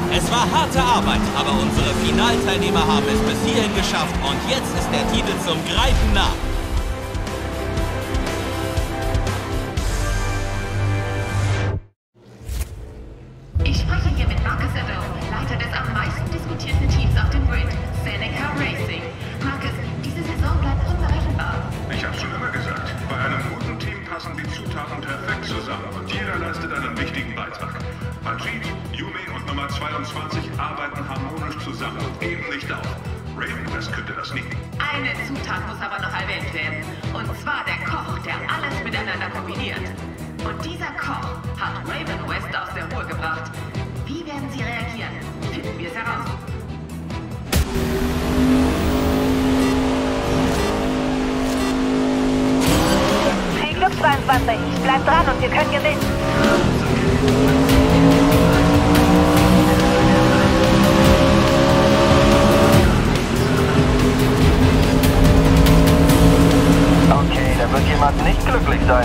Es war harte Arbeit, aber unsere Finalteilnehmer haben es bis hierhin geschafft und jetzt ist der Titel zum Greifen nah. Ich spreche hier mit Marcus Ado, Leiter des am meisten diskutierten Teams auf dem Grid, Seneca Racing. Marcus, diese Saison bleibt unberechenbar. Ich hab's schon immer gesagt, bei einem guten Team passen die Zutaten perfekt zusammen und jeder leistet einen wichtigen Beitrag. Majid, Yumi und Nummer 22 arbeiten harmonisch zusammen und geben nicht auf. Raven West könnte das nie. Eine Zutat muss aber noch erwähnt werden. Und zwar der Koch, der alles miteinander kombiniert. Und dieser Koch hat Raven West aus der Ruhe gebracht. Wie werden sie reagieren? Finden wir es heraus. Viel Glück, 22. Bleib dran und wir können gewinnen. Okay, da wird jemand nicht glücklich sein.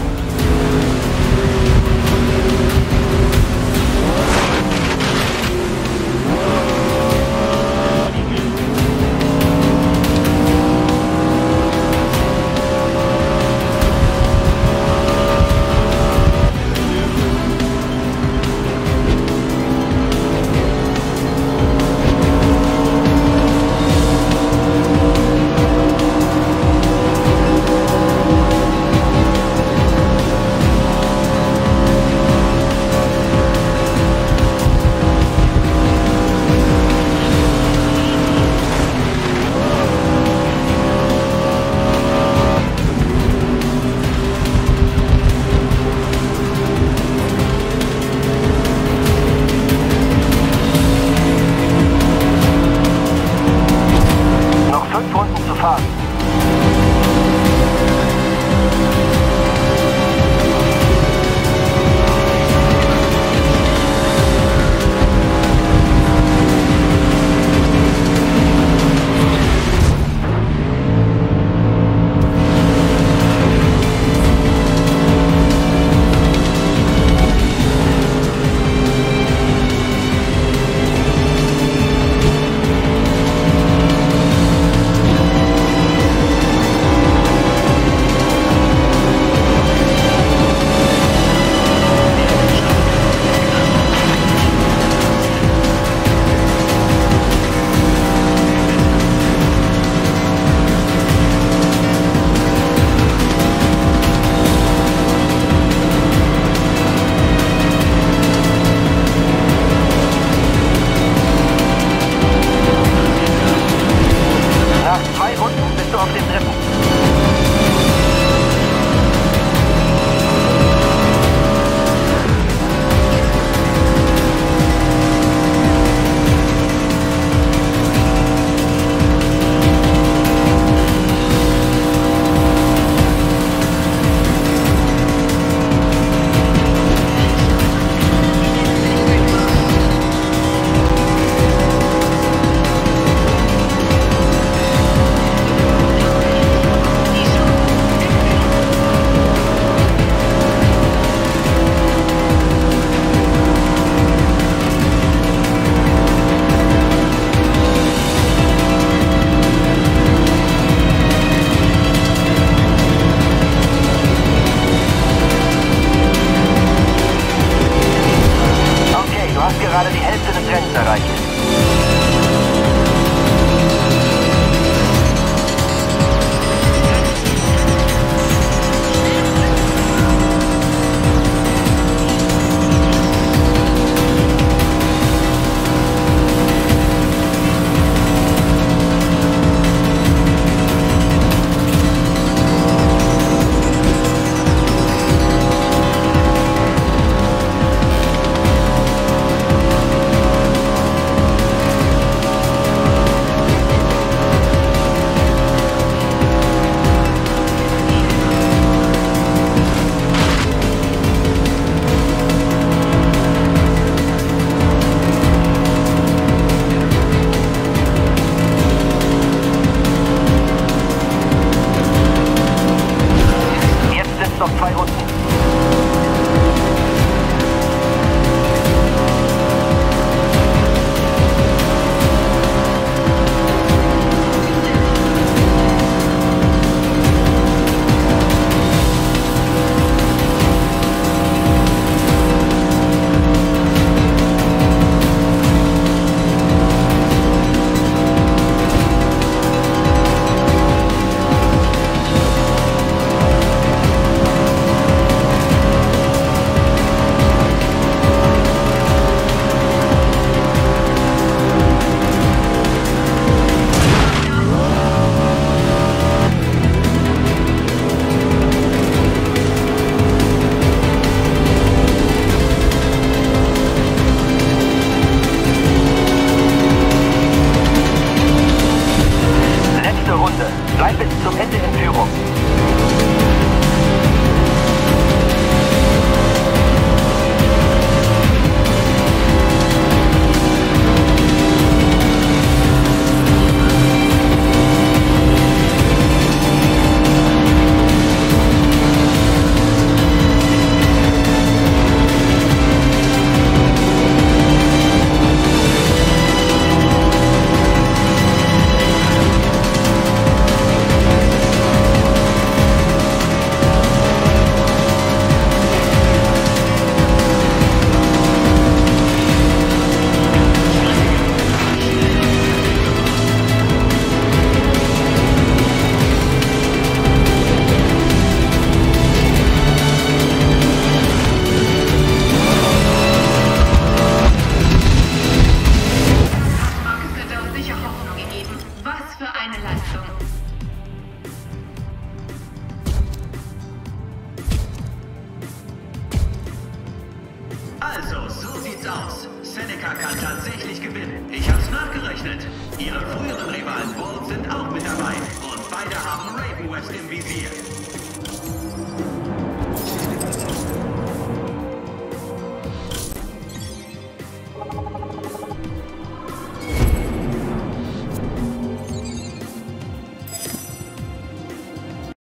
sieht's aus. Seneca kann tatsächlich gewinnen. Ich hab's nachgerechnet. Ihre früheren Rivalen Wolves sind auch mit dabei. Und beide haben Raven West im Visier.